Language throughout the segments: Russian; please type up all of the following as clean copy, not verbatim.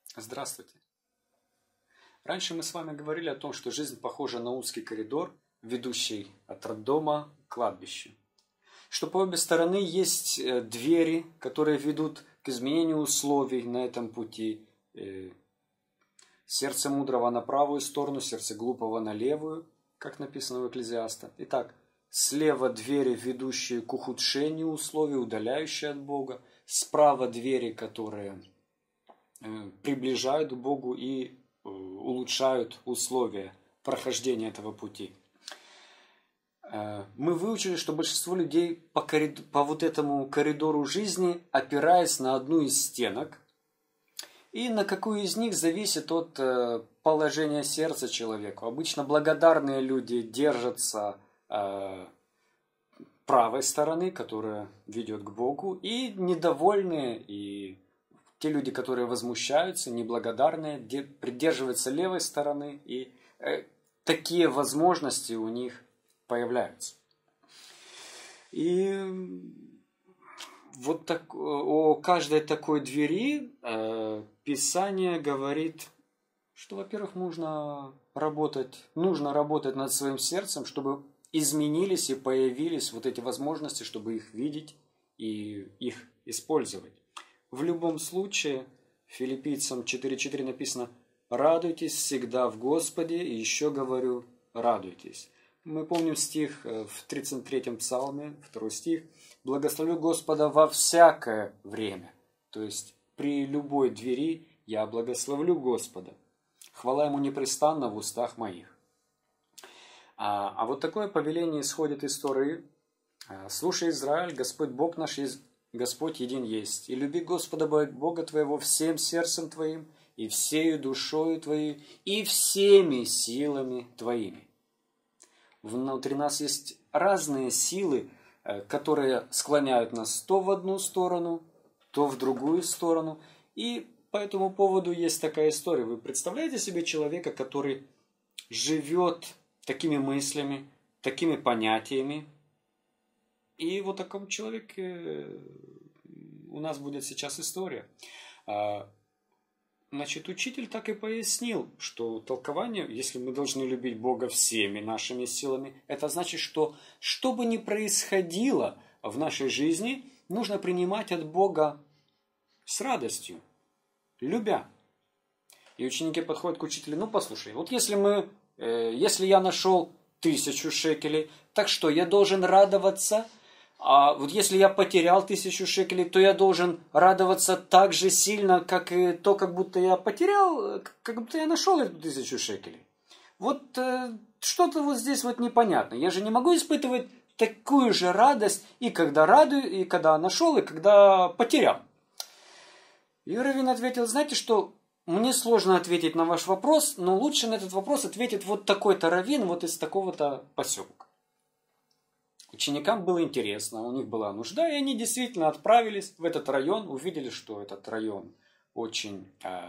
Здравствуйте. Раньше мы с вами говорили о том, что жизнь похожа на узкий коридор, ведущий от роддома к кладбищу. Что по обе стороны есть двери, которые ведут к изменению условий на этом пути. Сердце мудрого на правую сторону, сердце глупого на левую, как написано в Экклезиаста. Итак, слева двери, ведущие к ухудшению условий, удаляющие от Бога. Справа двери, которые приближают к Богу и улучшают условия прохождения этого пути. Мы выучили, что большинство людей по вот этому коридору жизни, опираясь на одну из стенок, и на какую из них зависит от положения сердца человека. Обычно благодарные люди держатся правой стороны, которая ведет к Богу, и недовольные, и те люди, которые возмущаются, неблагодарные, придерживаются левой стороны, и такие возможности у них появляются. И вот так, о каждой такой двери Писание говорит, что, во-первых, нужно работать над своим сердцем, чтобы изменились и появились вот эти возможности, чтобы их видеть и их использовать. В любом случае, Филиппийцам 4:4 написано: «Радуйтесь всегда в Господе», и еще говорю, радуйтесь. Мы помним стих в 33-м псалме, 2 стих: «Благословлю Господа во всякое время». То есть при любой двери я благословлю Господа. Хвала Ему непрестанно в устах моих. А вот такое повеление исходит из Торы. «Слушай, Израиль, Господь Бог наш Господь един есть, и люби Господа Бога твоего всем сердцем твоим, и всею душою твоей, и всеми силами твоими». Внутри нас есть разные силы, которые склоняют нас то в одну сторону, то в другую сторону. И по этому поводу есть такая история. Вы представляете себе человека, который живет такими мыслями, такими понятиями? И вот о таком человеке у нас будет сейчас история. Значит, учитель так и пояснил, что толкование, если мы должны любить Бога всеми нашими силами, это значит, что бы ни происходило в нашей жизни, нужно принимать от Бога с радостью, любя. И ученики подходят к учителю: ну послушай, вот если я нашел 1000 шекелей, так что, я должен радоваться? А вот если я потерял 1000 шекелей, то я должен радоваться так же сильно, как будто я потерял, как будто я нашел эту 1000 шекелей. Вот что-то вот здесь вот непонятно. Я же не могу испытывать такую же радость и когда нашел, и когда потерял. И раввин ответил: знаете что, мне сложно ответить на ваш вопрос, но лучше на этот вопрос ответит вот такой-то раввин, вот из такого-то поселка. Ученикам было интересно, у них была нужда, и они действительно отправились в этот район, увидели, что этот район очень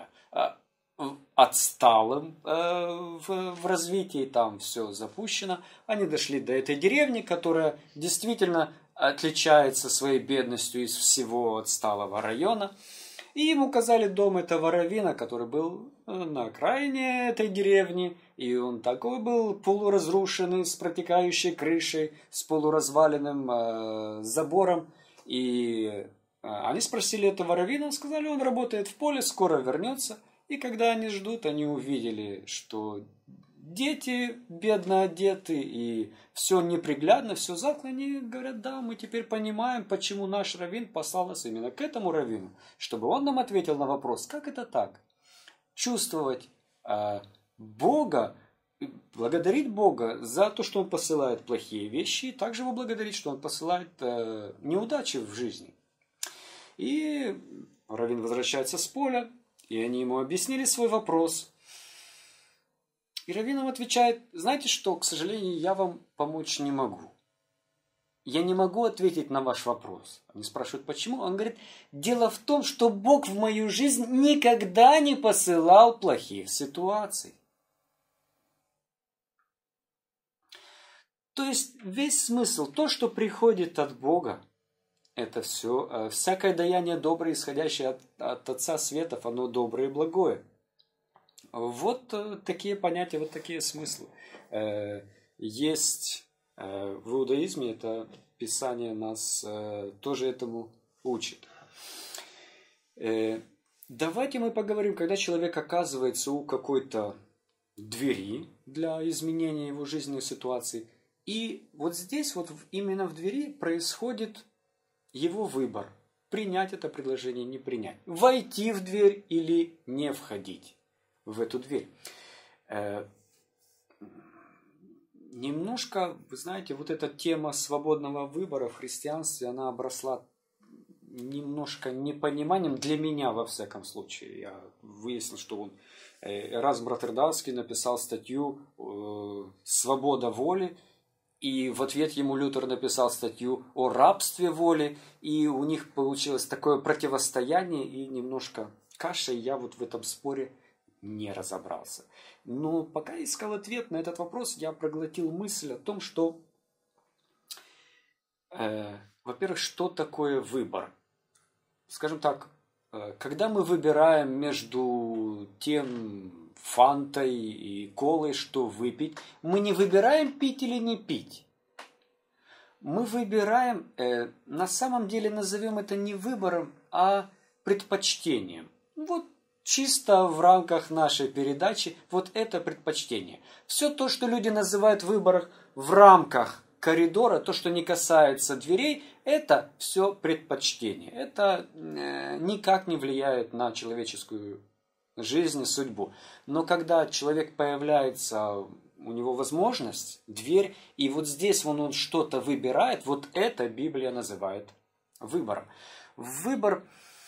отсталым в развитии, там все запущено. Они дошли до этой деревни, которая действительно отличается своей бедностью из всего отсталого района. И им указали дом этого раввина, который был на окраине этой деревни. И он такой был полуразрушенный, с протекающей крышей, с полуразваленным забором. И они спросили этого раввина, сказали: он работает в поле, скоро вернется. И когда они ждут, они увидели, что дети бедно одеты, и все неприглядно, все закло. Они говорят: да, мы теперь понимаем, почему наш раввин послал нас именно к этому раввину, чтобы он нам ответил на вопрос, как это так? Чувствовать Бога, благодарить Бога за то, что Он посылает плохие вещи, и также его благодарить, что Он посылает неудачи в жизни. И раввин возвращается с поля, и они ему объяснили свой вопрос. И раввин им отвечает: знаете что, к сожалению, я вам помочь не могу. Я не могу ответить на ваш вопрос. Они спрашивают, почему? Он говорит: дело в том, что Бог в мою жизнь никогда не посылал плохих ситуаций. То есть весь смысл, то, что приходит от Бога, это все, всякое даяние доброе, исходящее от Отца Светов, оно доброе и благое. Вот такие понятия, вот такие смыслы. Есть в иудаизме, это Писание нас тоже этому учит. Давайте мы поговорим, когда человек оказывается у какой-то двери для изменения его жизненной ситуации. И вот здесь, вот именно в двери происходит его выбор. Принять это предложение, не принять. Войти в дверь или не входить в эту дверь. Немножко, вы знаете, вот эта тема свободного выбора в христианстве, она обросла немножко непониманием, для меня во всяком случае. Я выяснил, что он, Эразм Роттердамский, написал статью «Свобода воли», и в ответ ему Лютер написал статью о рабстве воли, и у них получилось такое противостояние и немножко каша, и я вот в этом споре не разобрался. Но пока искал ответ на этот вопрос, я проглотил мысль о том, что, во-первых, что такое выбор? Скажем так, когда мы выбираем между тем фантой и колой, что выпить, мы не выбираем пить или не пить. Мы выбираем, на самом деле назовем это не выбором, а предпочтением. Вот чисто в рамках нашей передачи вот это предпочтение. Все то, что люди называют выбором в рамках коридора, то, что не касается дверей, это все предпочтение. Это никак не влияет на человеческую жизнь и судьбу. Но когда человек появляется, у него возможность, дверь, и вот здесь он что-то выбирает, вот это Библия называет выбором. Выбор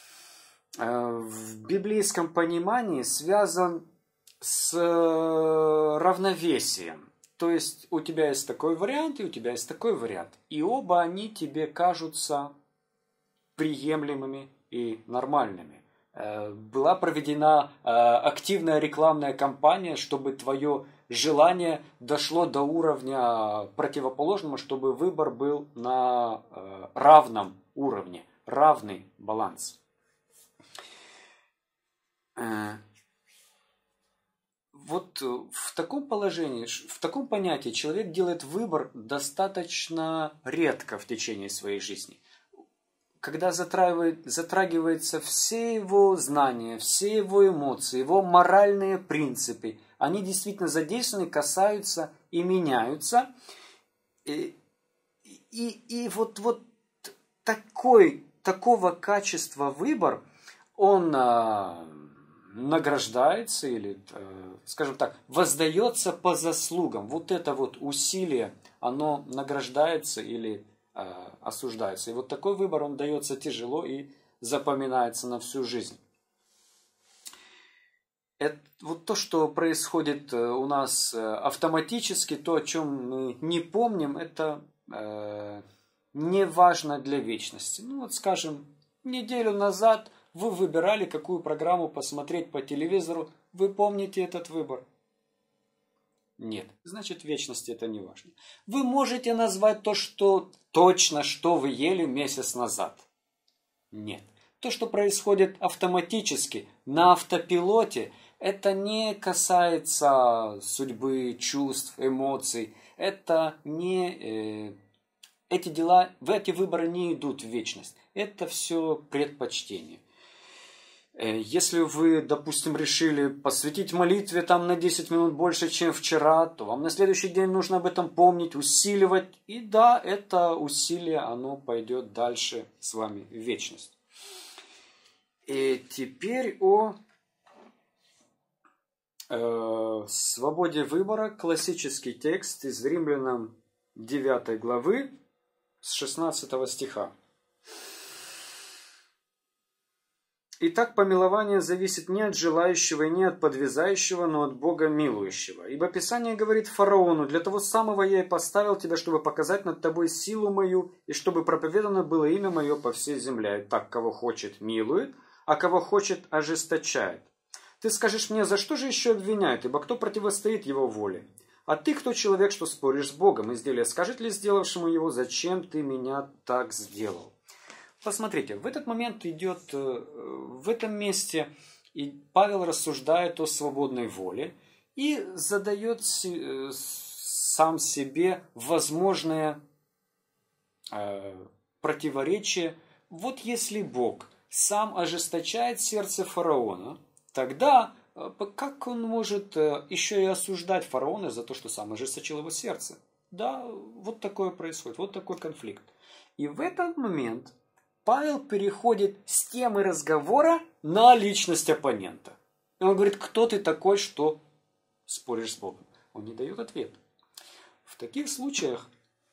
в библейском понимании связан с равновесием. То есть у тебя есть такой вариант, и у тебя есть такой вариант. И оба они тебе кажутся приемлемыми и нормальными. Была проведена активная рекламная кампания, чтобы твое желание дошло до уровня противоположного, чтобы выбор был на равном уровне, равный баланс. Вот в таком положении, в таком понятии человек делает выбор достаточно редко в течение своей жизни. Когда затрагиваются все его знания, все его эмоции, его моральные принципы, они действительно задействованы, касаются и меняются. И вот такого качества выбор, он награждается или, скажем так, воздается по заслугам. Вот это вот усилие, оно награждается или осуждается. И вот такой выбор, он дается тяжело и запоминается на всю жизнь. Это, вот то, что происходит у нас автоматически, то, о чем мы не помним, это не важно для вечности. Ну вот, скажем, неделю назад вы выбирали, какую программу посмотреть по телевизору. Вы помните этот выбор? Нет. Значит, в вечности это не важно. Вы можете назвать то, что точно, что вы ели месяц назад? Нет. То, что происходит автоматически, на автопилоте, это не касается судьбы, чувств, эмоций. Это не... эти дела, эти выборы не идут в вечность. Это все предпочтение. Если вы, допустим, решили посвятить молитве там на 10 минут больше, чем вчера, то вам на следующий день нужно об этом помнить, усиливать. И да, это усилие, оно пойдет дальше с вами в вечность. И теперь о свободе выбора. Классический текст из Римлянам 9 главы с 16 стиха. Итак, помилование зависит не от желающего и не от подвязающего, но от Бога милующего. Ибо Писание говорит фараону: «Для того самого я и поставил тебя, чтобы показать над тобой силу мою, и чтобы проповедано было имя мое по всей земле. Так, кого хочет, милует, а кого хочет, ожесточает». Ты скажешь мне: за что же еще обвиняют, ибо кто противостоит его воле? А ты кто человек, что споришь с Богом? Изделие скажет ли сделавшему его: зачем ты меня так сделал? посмотрите, в этот момент идет, в этом месте и Павел рассуждает о свободной воле и задает сам себе возможное противоречие. Вот если Бог сам ожесточает сердце фараона, тогда как он может еще и осуждать фараона за то, что сам ожесточил его сердце? Да, вот такое происходит, вот такой конфликт. И в этот момент Павел переходит с темы разговора на личность оппонента. И он говорит, кто ты такой, что споришь с Богом? Он не дает ответа. В таких случаях,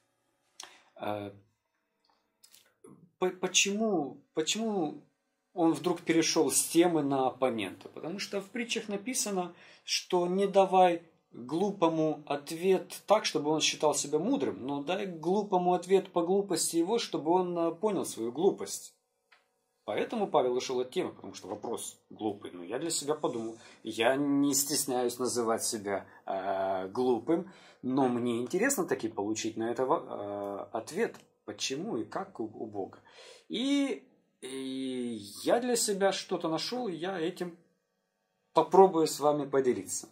почему он вдруг перешел с темы на оппонента? Потому что в притчах написано, что не давай глупому ответ так, чтобы он считал себя мудрым, но дай глупому ответ по глупости его, чтобы он понял свою глупость. Поэтому Павел ушел от темы, потому что вопрос глупый. Но я для себя подумал, я не стесняюсь называть себя глупым, но мне интересно таки получить на это ответ, почему и как у Бога. И я для себя что-то нашел, и я этим попробую с вами поделиться.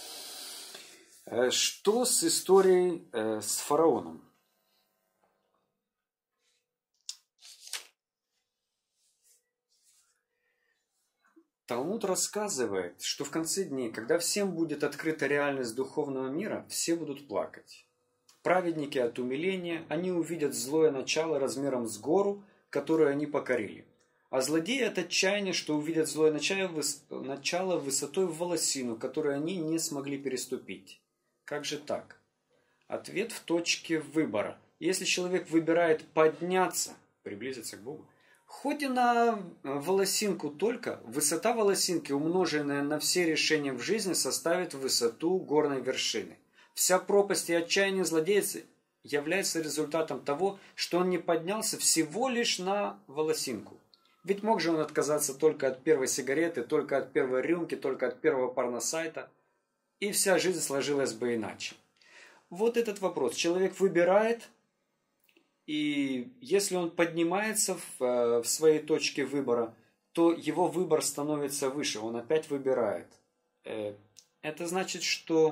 Что с историей с фараоном? Талмуд рассказывает, что в конце дней, когда всем будет открыта реальность духовного мира, все будут плакать. Праведники от умиления, они увидят злое начало размером с гору, которую они покорили. А злодеи от отчаяния, что увидят злое начало высотой в волосину, которую они не смогли переступить. Как же так? Ответ в точке выбора. Если человек выбирает подняться, приблизиться к Богу, хоть и на волосинку только, высота волосинки, умноженная на все решения в жизни, составит высоту горной вершины. Вся пропасть и отчаяние злодея является результатом того, что он не поднялся всего лишь на волосинку. Ведь мог же он отказаться только от первой сигареты, только от первой рюмки, только от первого порносайта, и вся жизнь сложилась бы иначе. Вот этот вопрос. Человек выбирает, и если он поднимается в своей точке выбора, то его выбор становится выше, он опять выбирает. Это значит, что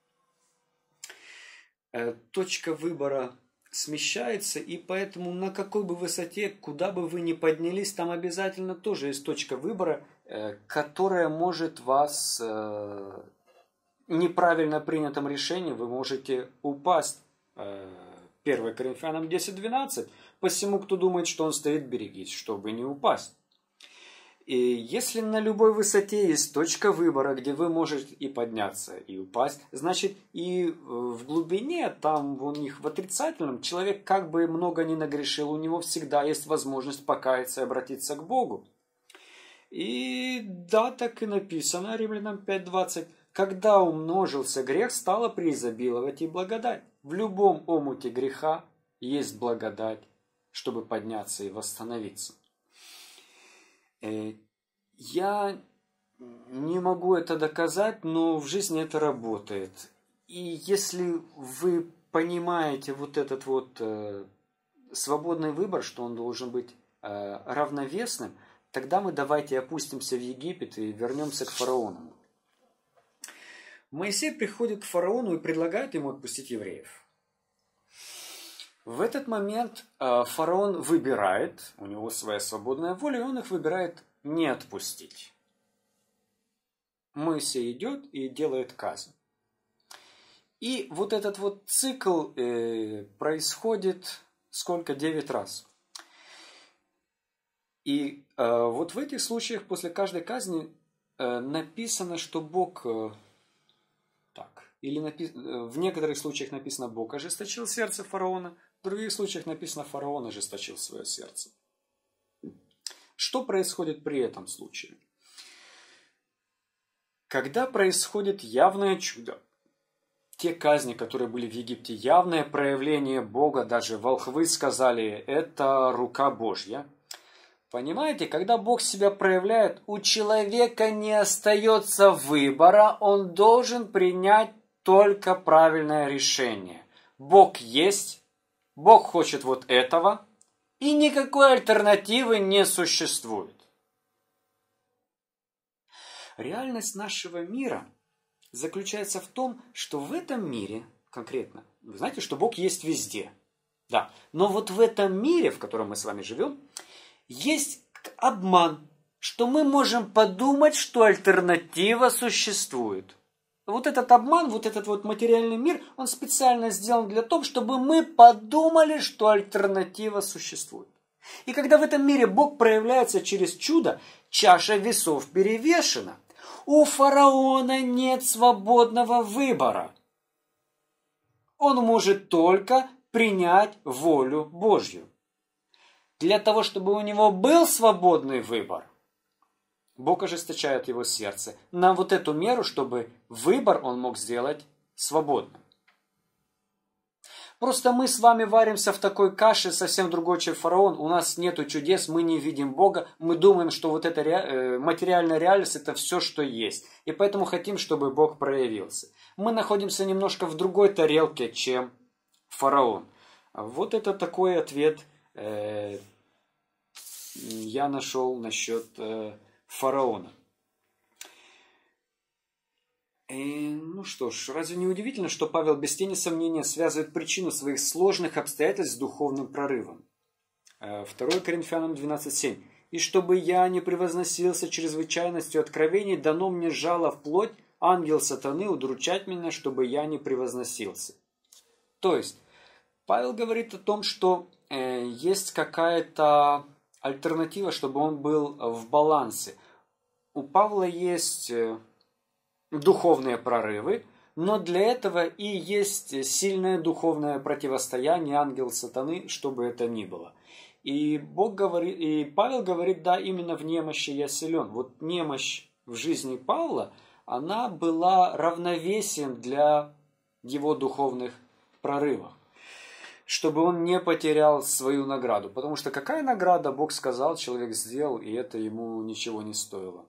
точка выбора смещается, и поэтому на какой бы высоте, куда бы вы ни поднялись, там обязательно тоже есть точка выбора, которая может вас неправильно принятом решении, вы можете упасть. 1 Коринфянам 10:12. Посему, кто думает, что он стоит, берегись, чтобы не упасть. И если на любой высоте есть точка выбора, где вы можете и подняться, и упасть, значит и в глубине, там у них в отрицательном, человек как бы много ни нагрешил, у него всегда есть возможность покаяться и обратиться к Богу. И да, так и написано, Римлянам 5:20. Когда умножился грех, стало преизобиловать и благодать. В любом омуте греха есть благодать, чтобы подняться и восстановиться. Я не могу это доказать, но в жизни это работает. И если вы понимаете вот этот вот свободный выбор, что он должен быть равновесным, тогда мы давайте опустимся в Египет и вернемся к фараону. Моисей приходит к фараону и предлагает ему отпустить евреев. В этот момент фараон выбирает, у него своя свободная воля, и он их выбирает не отпустить. Моисей идет и делает казнь. И вот этот вот цикл происходит сколько? 9 раз. И вот в этих случаях после каждой казни написано, что Бог... Или в некоторых случаях написано, Бог ожесточил сердце фараона, в других случаях написано, фараон ожесточил свое сердце. Что происходит при этом случае? Когда происходит явное чудо, те казни, которые были в Египте, явное проявление Бога, даже волхвы сказали, это рука Божья. Понимаете, когда Бог себя проявляет, у человека не остается выбора, он должен принять только правильное решение. Бог есть, Бог хочет вот этого, И никакой альтернативы не существует. Реальность нашего мира заключается в том, что в этом мире, конкретно, вы знаете, что Бог есть везде. Да, но вот в этом мире, в котором мы с вами живем, есть обман, что мы можем подумать, что альтернатива существует. Вот этот обман, вот этот вот материальный мир, он специально сделан для того, чтобы мы подумали, что альтернатива существует. И когда в этом мире Бог проявляется через чудо, чаша весов перевешена. У фараона нет свободного выбора. Он может только принять волю Божью. Для того, чтобы у него был свободный выбор, Бог ожесточает его сердце на вот эту меру, чтобы выбор он мог сделать свободным. Просто мы с вами варимся в такой каше, совсем другой, чем фараон. У нас нету чудес, мы не видим Бога. Мы думаем, что вот эта материальная реальность – это все, что есть. И поэтому хотим, чтобы Бог проявился. Мы находимся немножко в другой тарелке, чем фараон. Вот это такой ответ я нашел насчет фараона. Ну что ж, разве не удивительно, что Павел без тени сомнения связывает причину своих сложных обстоятельств с духовным прорывом? 2 Коринфянам 12:7. «И чтобы я не превозносился чрезвычайностью откровений, дано мне жало в плоть, ангел сатаны, удручать меня, чтобы я не превозносился». То есть, Павел говорит о том, что есть какая-то альтернатива, чтобы он был в балансе. У Павла есть духовные прорывы, но для этого и есть сильное духовное противостояние, ангел сатаны, чтобы это ни было. И Бог говорит, и Павел говорит, да, именно в немощи я силен. Вот немощь в жизни Павла, она была равновесием для его духовных прорывов, чтобы он не потерял свою награду. Потому что какая награда, Бог сказал, человек сделал, и это ему ничего не стоило.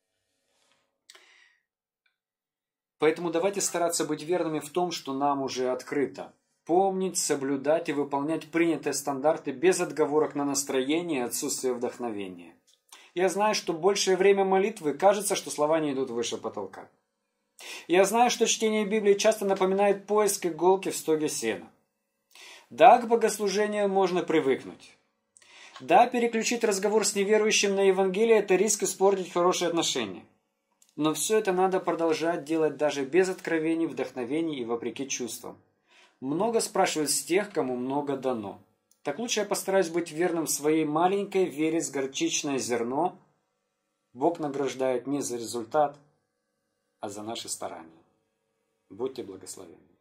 Поэтому давайте стараться быть верными в том, что нам уже открыто. Помнить, соблюдать и выполнять принятые стандарты без отговорок на настроение и отсутствие вдохновения. Я знаю, что большее время молитвы кажется, что слова не идут выше потолка. Я знаю, что чтение Библии часто напоминает поиск иголки в стоге сена. Да, к богослужению можно привыкнуть. Да, переключить разговор с неверующим на Евангелие – это риск испортить хорошие отношения. Но все это надо продолжать делать даже без откровений, вдохновений и вопреки чувствам. Много спрашивают с тех, кому много дано. Так лучше я постараюсь быть верным своей маленькой вере с горчичное зерно. Бог награждает не за результат, а за наши старания. Будьте благословенны.